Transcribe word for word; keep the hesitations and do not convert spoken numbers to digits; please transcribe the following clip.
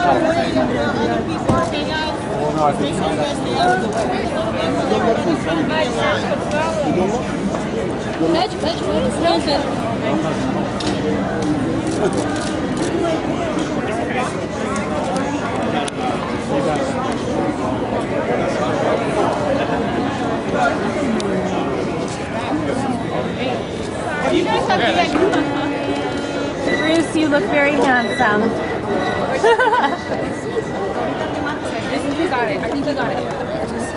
Pede, pede, não, pede. Bruce, you look very handsome. I think you got it. I think you got it.